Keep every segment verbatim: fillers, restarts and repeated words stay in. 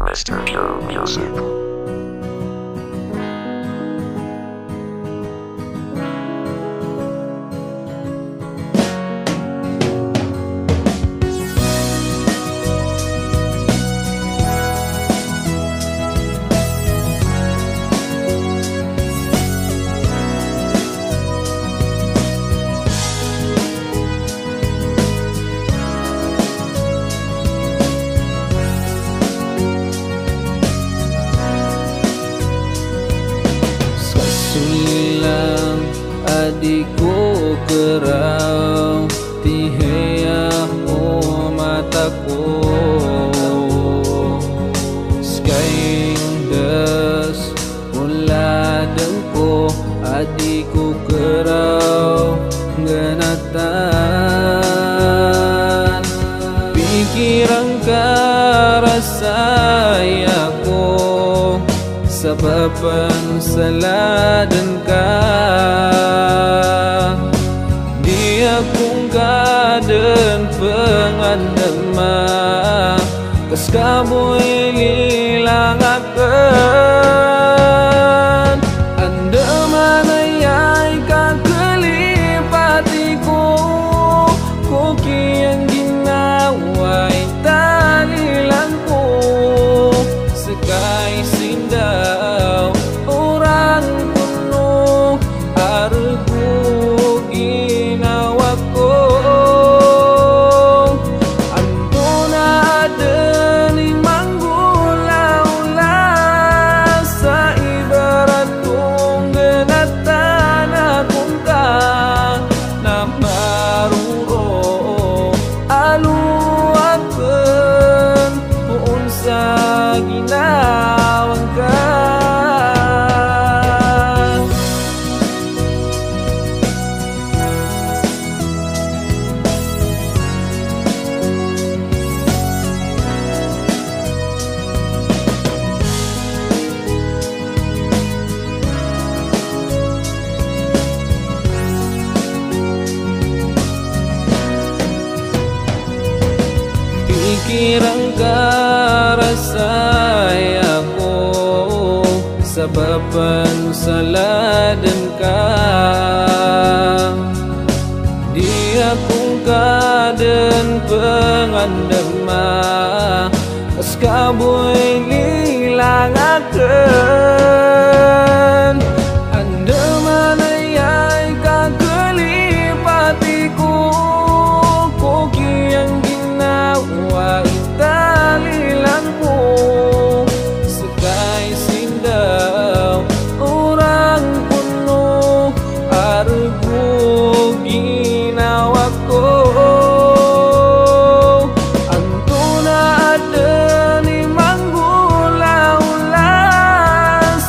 Mister Pure Music. Sulang adikku kerau tihaya o mataku Skying das uladengku adikku kerau genatan pikiran karasayaku sababan salah dan kah dia kung kaden pengandama kas kamu hilang akan anda mana yai kakelipatiku kuki yang ginawai talilanku sekai sindau orang penuh argu ginawaku antuna adeni manggulaula saibarat tunggenatan akungka namaruro alu akan unsa ginawangka pikiran karasayaku sababan salah dan kah dia kung kaden pengandama kas kaboy hilang akan anda mana yai kakelipatiku kuki yang ginawa italilanku sekai sindau orang penuh argu ginawaku antuna adeni manggulaula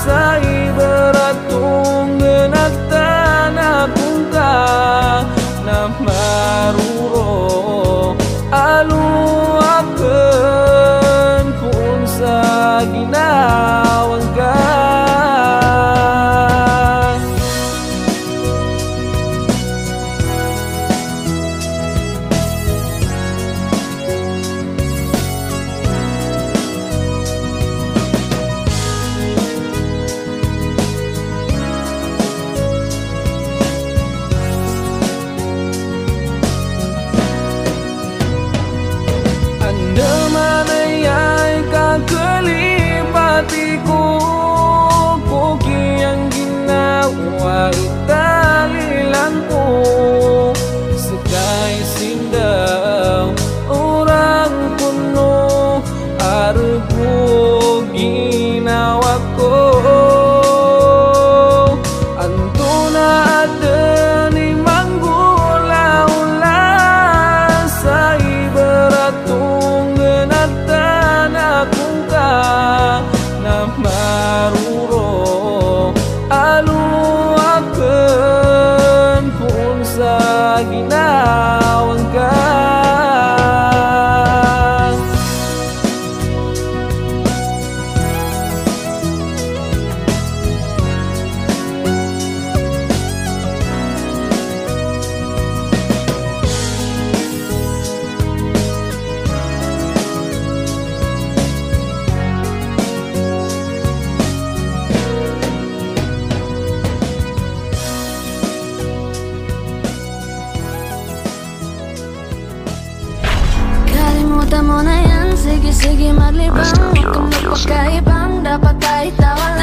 Kita mo na yan, sige sige maglibang. Huwag kang magpakaibang, dapat kahit tawa